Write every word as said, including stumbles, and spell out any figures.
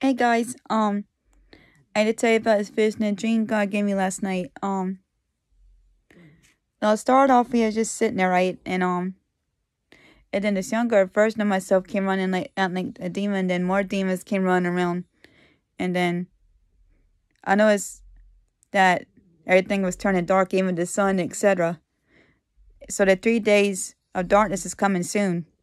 Hey guys, um, I had to tell you about this vision and dream God gave me last night. Um, now it started off we was just sitting there, right, and um, and then this younger version of myself came running like out like a demon, and then more demons came running around, and then I noticed that everything was turning dark, even the sun, et cetera. So the three days of darkness is coming soon.